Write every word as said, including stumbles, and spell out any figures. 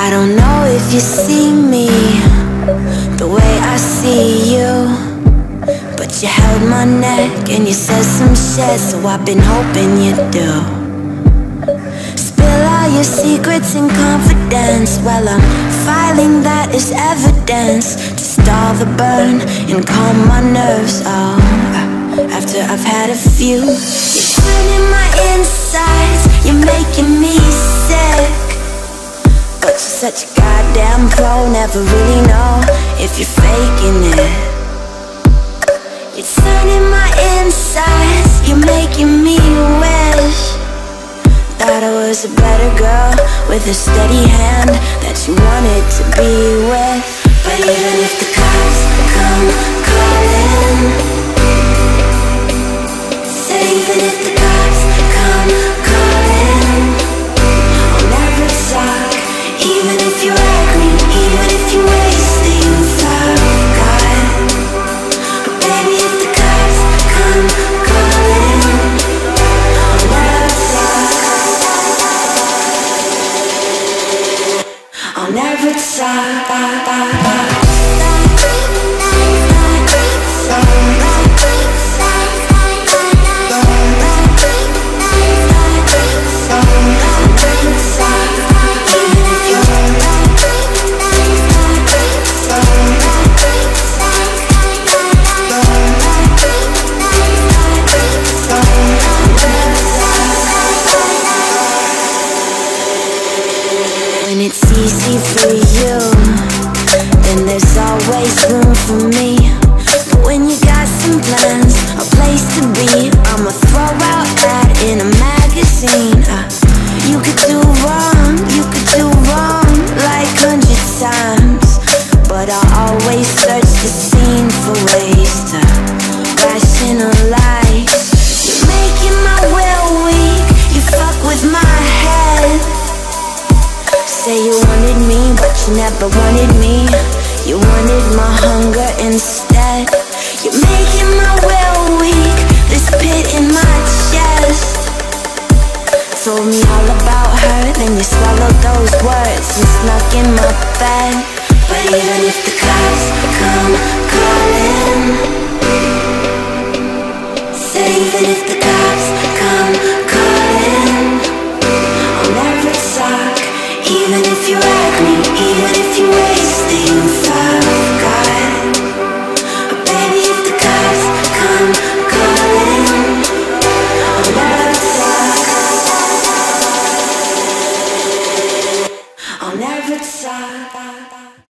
I don't know if you see me the way I see you, but you held my neck and you said some shit, so I've been hoping you do. Spill all your secrets in confidence, well I'm filing that as evidence to stall the burn and calm my nerves. Oh, after I've had a few, you're turning my insides, you're making me sick. But you're such a goddamn pro, never really know if you're faking it. You're turning my insides, you're making me wish that I was a better girl with a steady hand that you wanted to be with. But even if the cops come calling, said even if the cops come calling, I'll never talk. Even if you wreck me, even if you waste the youth I've got. But baby, if the cops come calling, I'll never talk. I'll never talk. When it's easy for you, then there's always room for me. But when you got some plans, a place to be, I'ma throw out that in a magazine. uh, You could do wrong, you could do wrong like hundred times, but I'll always search the scene for ways to rationalize. You're making my will weak, you fuck with my head. Say you wanted me, but you never wanted me. You wanted my hunger instead. You're making my will weak, this pit in my chest. Told me all about her, then you swallowed those words and snuck in my bed. But even if the cops come calling, said even if the cops come calling, I'll never talk. Even if you wreck me, even if you